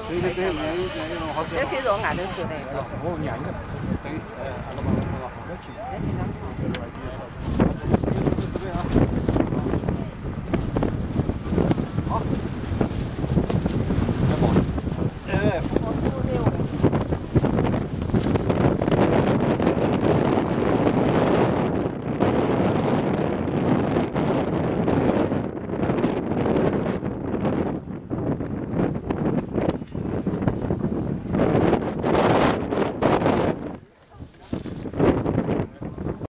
这个这好吃。 这鸡肉按着吃的。 我念的，对，好了嘛，好了，好了， 这挺难吃。 这边啊。